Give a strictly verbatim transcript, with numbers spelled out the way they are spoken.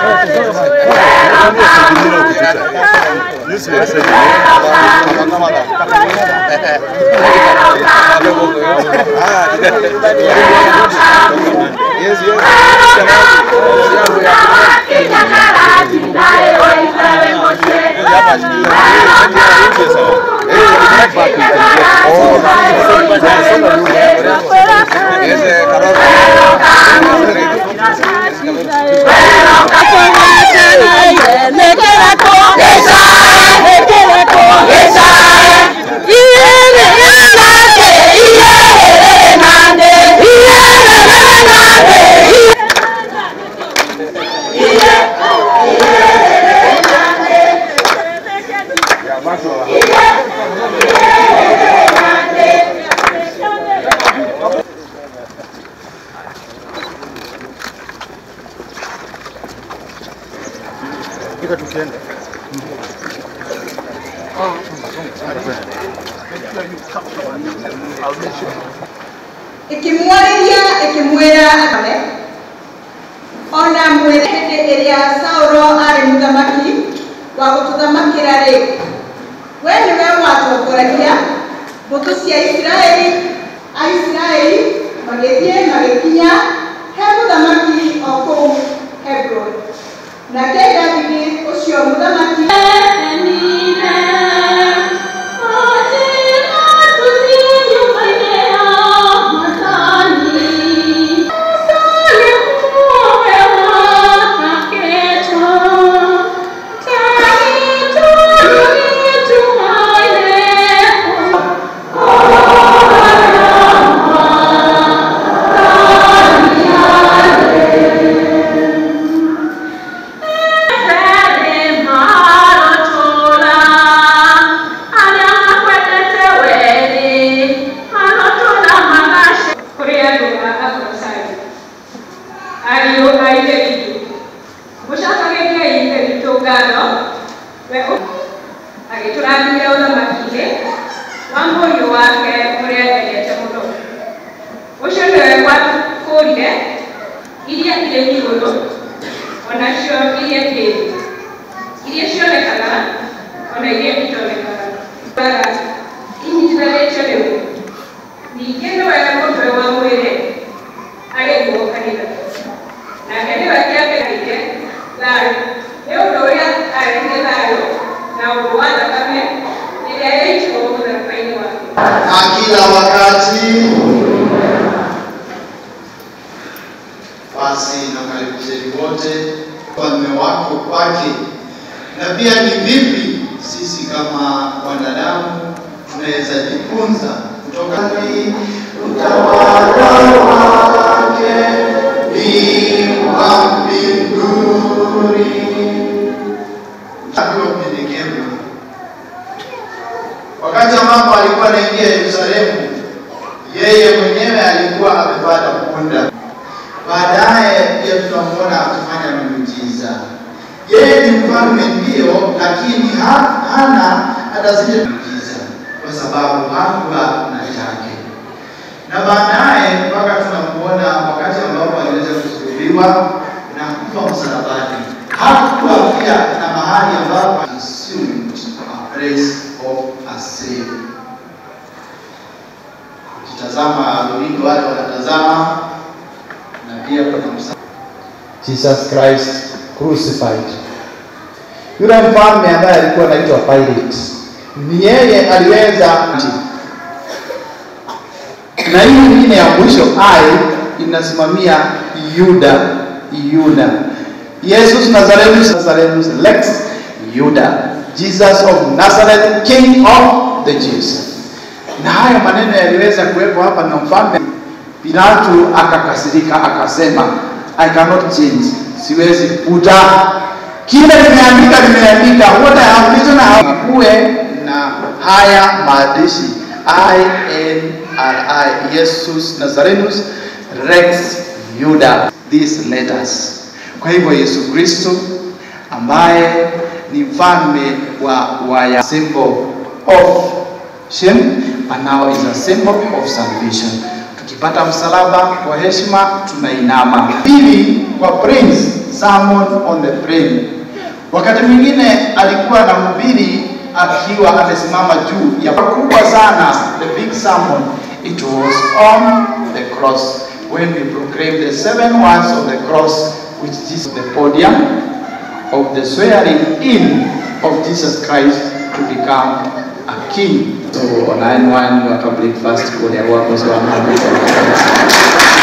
Ikimwalia ikimwera ame ona mwete elia sauro ari mutamaki wa gututhamakira ri we ni we watongoragia mbũtũ cia Israeli a Israeli magĩthiĩ magĩkinya he mũthamaki o kũu Hebron nake Daudi ũcio mũthamaki kila wakati. Basi nakaribisheni wote ufalme wako kwake. Na pia ni vipi sisi kama wanadamu tunaweza jifunza kutoka ni utawala wake ni wa mbinguni. Hapo mnyenyekevu. Wakati ambapo alikuwa anaingia Yerusalemu, yeye mwenyewe alikuwa amepata punda. Baadaye pia tunamuona akifanya miujiza. Yeye ni mfalme ndio, lakini ha, hana hata zile miujiza kwa sababu hakuwa na chake. Na baadaye mpaka tunamuona wakati ambapo aliweza kusulubiwa na kufa msalabani, hakuwa pia na mahali ambapo assumed a place of a sin. Ukitazama runinga wale wanatazama na pia kuna msalaba Jesus Christ crucified. Yule mfalme ambaye alikuwa anaitwa Pilate, ni yeye aliweza, na hii nyingine ya mwisho I inasimamia Yuda, Yuda. Jesus Nazareth, Nazareth Lex Yuda. Jesus of Nazareth, King of the Jews. Na hayo maneno yaliweza kuwepo hapa na mfalme Pilato akakasirika akasema, I cannot change. Siwezi kuta kile nimeandika nimeandika what I have written hakuwe na haya maandishi I N R I Jesus Nazareth Rex Yuda, these letters. Kwa hivyo Yesu Kristo ambaye ni mfalme wa wa symbol of shame and now is a symbol of salvation. Tukipata msalaba kwa heshima tunainama. Pili kwa praise sermon on the plain. Wakati mwingine alikuwa anahubiri akiwa amesimama juu ya kubwa sana, the big sermon. It was on the cross when we proclaimed the seven words of the cross, which is the podium of the swearing in of Jesus Christ to become a king. So nine one Catholic first for their work was one hundred.